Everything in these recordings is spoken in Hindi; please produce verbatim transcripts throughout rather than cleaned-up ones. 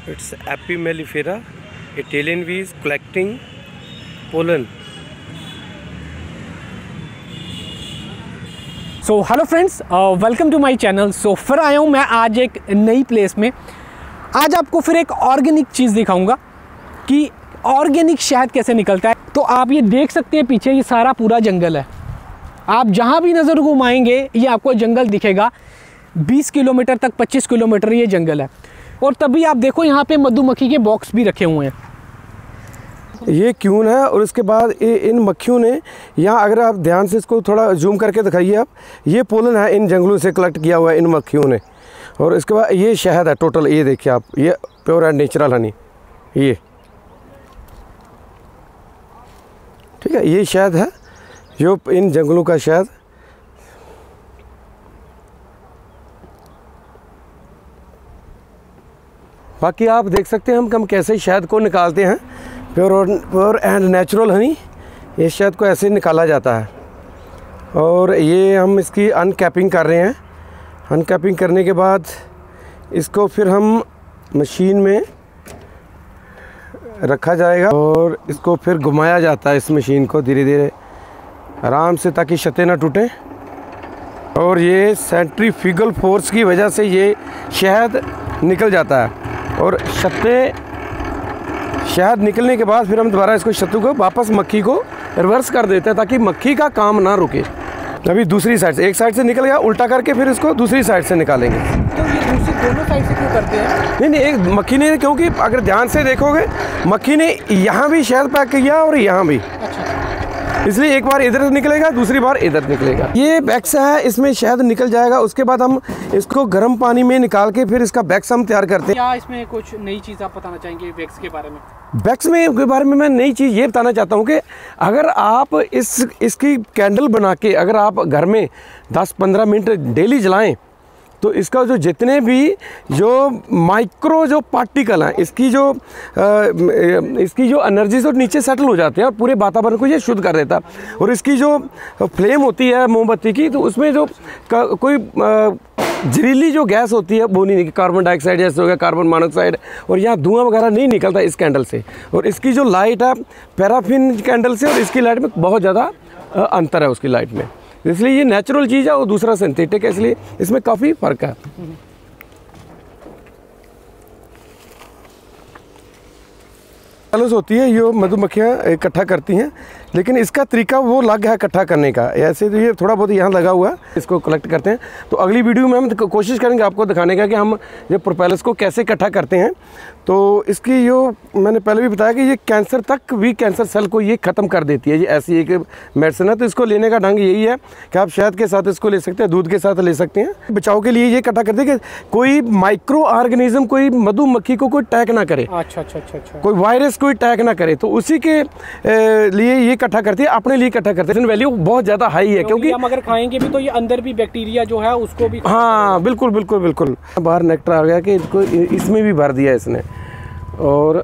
It's Api mellifera, Italian bees collecting pollen. So hello friends, welcome to my channel. So फिर आया हूँ मैं आज एक नई प्लेस में। आज आपको फिर एक ऑर्गेनिक चीज़ दिखाऊंगा कि ऑर्गेनिक शहद कैसे निकलता है। तो आप ये देख सकते हैं पीछे ये सारा पूरा जंगल है। आप जहाँ भी नज़र घुमाएंगे ये आपको जंगल दिखेगा। बीस किलोमीटर तक पच्चीस किलोमीटर ये जंगल है। और तभी आप देखो यहाँ पे मधुमक्खी के बॉक्स भी रखे हुए हैं। ये क्यून है और उसके बाद ये इन मक्खियों ने यहाँ, अगर आप ध्यान से इसको थोड़ा जूम करके दिखाइए आप, ये पोलन है इन जंगलों से कलेक्ट किया हुआ है इन मक्खियों ने। और इसके बाद ये शहद है टोटल, ये देखिए आप, ये प्योर एंड नेचुरल हनी, ये ठीक है, ये शहद है जो इन जंगलों का शहद। बाकी आप देख सकते हैं हम हम कैसे शहद को निकालते हैं, प्योर और प्योर एंड नेचुरल हनी। ये शहद को ऐसे निकाला जाता है और ये हम इसकी अनकैपिंग कर रहे हैं। अनकैपिंग करने के बाद इसको फिर हम मशीन में रखा जाएगा और इसको फिर घुमाया जाता है, इस मशीन को धीरे धीरे आराम से, ताकि शतें ना टूटें। और ये सेंट्रीफ्यूगल फोर्स की वजह से ये शहद निकल जाता है। और शतें शहद निकलने के बाद फिर हम दोबारा इसको शत्तू को वापस मक्खी को रिवर्स कर देते हैं, ताकि मक्खी का काम ना रुके। अभी दूसरी साइड से, एक साइड से निकल गया, उल्टा करके फिर इसको दूसरी साइड से निकालेंगे। तो ये दूसरी दोनों साइड से क्यों करते हैं? नहीं नहीं, एक मक्खी ने, क्योंकि अगर ध्यान से देखोगे मक्खी ने यहाँ भी शहद पैक किया और यहाँ भी, इसलिए एक बार इधर निकलेगा, दूसरी बार इधर निकलेगा। ये बैक्स है, इसमें शहद निकल जाएगा। उसके बाद हम इसको गर्म पानी में निकाल के फिर इसका बैक्स हम तैयार करते हैं। क्या इसमें कुछ नई चीज़ आप बताना चाहेंगे बैक्स के बारे में? बैक्स में के बारे में मैं नई चीज़ ये बताना चाहता हूँ कि अगर आप इस इसकी कैंडल बना के अगर आप घर में दस पंद्रह मिनट डेली जलाएं, तो इसका जो जितने भी जो माइक्रो जो पार्टिकल हैं, इसकी जो आ, इसकी जो एनर्जी जो नीचे सेटल हो जाते हैं और पूरे वातावरण को ये शुद्ध कर देता है। और इसकी जो फ्लेम होती है मोमबत्ती की, तो उसमें जो कोई जहरीली जो गैस होती है वो नहीं, कार्बन डाइऑक्साइड जैसे हो गया, कार्बन मोनोऑक्साइड, और यहाँ धुआं वगैरह नहीं निकलता इस कैंडल से। और इसकी जो लाइट है पैराफिन कैंडल से और इसकी लाइट में बहुत ज़्यादा अंतर है उसकी लाइट में। इसलिए ये नेचुरल चीज़ है और दूसरा सिंथेटिक है, इसलिए इसमें काफ़ी फ़र्क है। सेल्स होती है, ये मधुमक्खियाँ इकट्ठा करती हैं, लेकिन इसका तरीका वो अलग है इकट्ठा करने का। ऐसे तो ये थोड़ा बहुत यहाँ लगा हुआ है, इसको कलेक्ट करते हैं। तो अगली वीडियो में हम कोशिश करेंगे आपको दिखाने का कि हम ये प्रोपेलर्स को कैसे इकट्ठा करते हैं। तो इसकी जो मैंने पहले भी बताया कि ये कैंसर तक भी, कैंसर सेल को ये ख़त्म कर देती है। ये ऐसी एक मेडिसिन है। तो इसको लेने का ढंग यही है कि आप शहद के साथ इसको ले सकते हैं, दूध के साथ ले सकते हैं। बचाव के लिए ये इकट्ठा करते हैं कि कोई माइक्रो ऑर्गेनिज्म, कोई मधुमक्खी को कोई अटैक ना करे। अच्छा अच्छा अच्छा अच्छा। कोई वायरस कोई अटैक ना करे, तो उसी के लिए ये इकट्ठा करती है, अपने लिए इकट्ठा करते हैं। वैल्यू बहुत ज़्यादा हाई है, क्योंकि हम अगर खाएंगे भी तो ये अंदर भी बैक्टीरिया जो है उसको भी, हाँ बिल्कुल बिल्कुल बिल्कुल। बाहर नेक्टर आ गया कि इसको इसमें भी भर दिया इसने, और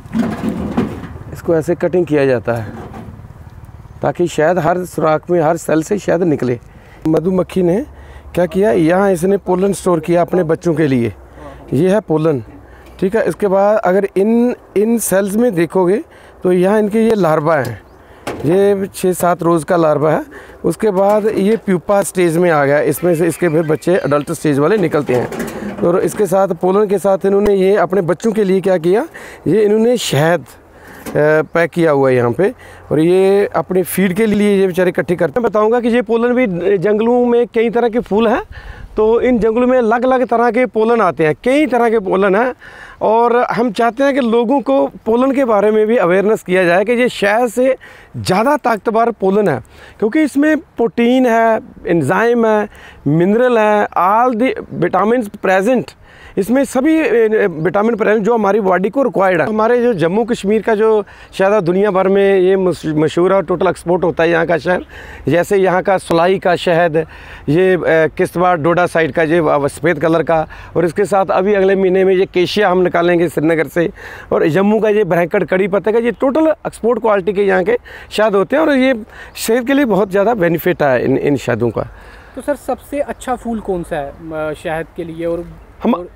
इसको ऐसे कटिंग किया जाता है ताकि शहद हर सुराख में, हर सेल से शहद निकले। मधुमक्खी ने क्या किया, यहाँ इसने पोलन स्टोर किया अपने बच्चों के लिए। ये है पोलन, ठीक है। इसके बाद अगर इन इन सेल्स में देखोगे तो यहाँ इनके ये लार्वा हैं, ये छः सात रोज़ का लार्वा है। उसके बाद ये प्यूपा स्टेज में आ गया, इसमें से इसके फिर बच्चे अडल्ट स्टेज वाले निकलते हैं। और इसके साथ पोलन के साथ इन्होंने ये अपने बच्चों के लिए क्या किया, ये इन्होंने शहद पैक किया हुआ है यहाँ पे, और ये अपने फीड के लिए ये बेचारे इकट्ठे करते हैं। बताऊँगा कि ये पोलन भी जंगलों में कई तरह के फूल हैं, तो इन जंगलों में अलग अलग तरह के पोलन आते हैं, कई तरह के पोलन हैं। और हम चाहते हैं कि लोगों को पोलन के बारे में भी अवेयरनेस किया जाए कि ये शहद से ज़्यादा ताकतवर पोलन है, क्योंकि इसमें प्रोटीन है, एंजाइम है, मिनरल है, ऑल द विटामिन प्रेजेंट। इसमें सभी विटामिन प्रेजेंट जो हमारी बॉडी को रिक्वायर्ड है। हमारे जो जम्मू कश्मीर का जो शहद दुनिया भर में ये मशहूर है, टोटल एक्सपोर्ट होता है यहाँ का शहद। जैसे यहाँ का सुलाई का शहद, ये किश्तवाड़ डोडा साइड का ये सफ़ेद कलर का, और इसके साथ अभी अगले महीने में ये केशिया हम निकालेंगे श्रीनगर से, और जम्मू का ये बरहकड़ कड़ी पत्ते का, ये टोटल एक्सपोर्ट क्वालिटी के यहाँ के शहद होते हैं। और ये सेहत के लिए बहुत ज़्यादा बेनिफिट है इन इन शहदों का। तो सर सबसे अच्छा फूल कौन सा है शहद के लिए? और हम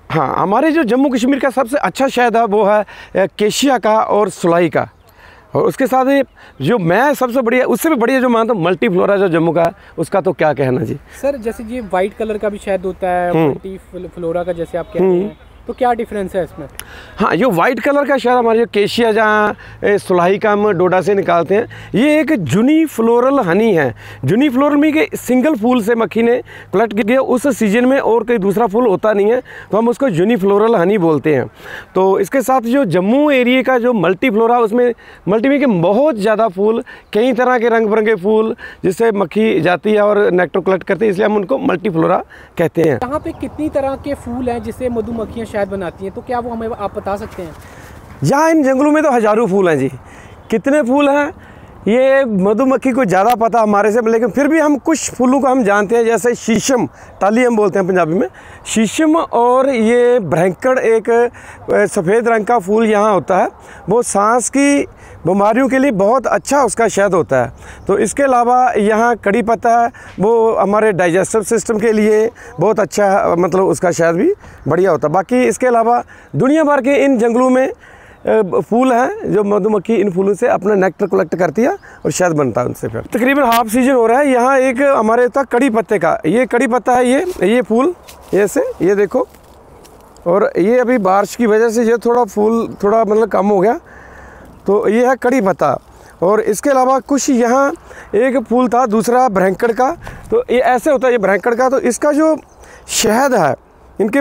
हाँ, हमारे जो जम्मू कश्मीर का सबसे अच्छा शहद है वो है केशिया का और सुलाई का। और उसके साथ ही जो मैं सबसे बढ़िया, उससे भी बढ़िया जो मानता हूँ मल्टी फ्लोरा जो जम्मू का है, उसका तो क्या कहना जी। सर जैसे ये वाइट कलर का भी शहद होता है, मल्टी फ्लोरा का जैसे आप कहते हैं, तो क्या डिफरेंस है इसमें? हाँ, जो वाइट कलर का शहद हमारे जो केशिया जहाँ सुलाई का हम डोडा से निकालते हैं, ये एक जूनी फ्लोरल हनी है। जूनी फ्लोरल में कि सिंगल फूल से मक्खी ने कलेक्ट किया, उस सीजन में और कोई दूसरा फूल होता नहीं है, तो हम उसको जूनी फ्लोरल हनी बोलते हैं। तो इसके साथ जो जम्मू एरिया का जो मल्टी फ्लोरा, उसमें मल्टी में के बहुत ज़्यादा फूल, कई तरह के रंग बिरंगे फूल जिससे मक्खी जाती है और नेक्टर कलेक्ट करती है, इसलिए हम उनको मल्टी फ्लोरा कहते हैं। यहाँ पे कितनी तरह के फूल हैं जिससे मधुमक्खियाँ शहद बनाती हैं, तो क्या वो हमें आप बता सकते हैं? यहाँ इन जंगलों में तो हज़ारों फूल हैं जी। कितने फूल हैं ये मधुमक्खी को ज़्यादा पता हमारे से, लेकिन फिर भी हम कुछ फूलों को हम जानते हैं, जैसे शीशम, टाली हम बोलते हैं पंजाबी में, शीशम, और ये भ्रैंकड़ एक सफ़ेद रंग का फूल यहाँ होता है, वो सांस की बीमारियों के लिए बहुत अच्छा उसका शहद होता है। तो इसके अलावा यहाँ कड़ी पत्ता है, वो हमारे डाइजेस्टिव सिस्टम के लिए बहुत अच्छा, मतलब उसका शहद भी बढ़िया होता है। बाकी इसके अलावा दुनिया भर के इन जंगलों में फूल हैं जो मधुमक्खी इन फूलों से अपना नेक्टर कलेक्ट करती है और शहद बनता है उनसे। फिर तकरीबन हाफ सीजन हो रहा है। यहाँ एक हमारे होता कड़ी पत्ते का, ये कड़ी पत्ता है, ये ये फूल ये से ये देखो, और ये अभी बारिश की वजह से ये थोड़ा फूल थोड़ा मतलब कम हो गया, तो ये है कड़ी पत्ता। और इसके अलावा कुछ यहाँ एक फूल था दूसरा भ्रैंकड़ का, तो ये ऐसे होता है ये भ्रैंकड़ का, तो इसका जो शहद है इनके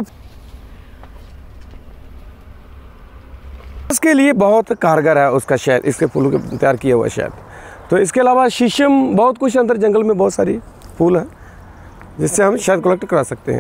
इसके लिए बहुत कारगर है उसका शहद, इसके फूलों के तैयार किया हुआ शहद। तो इसके अलावा शीशम, बहुत कुछ अंदर जंगल में बहुत सारी फूल हैं जिससे हम शहद कलेक्ट करा सकते हैं।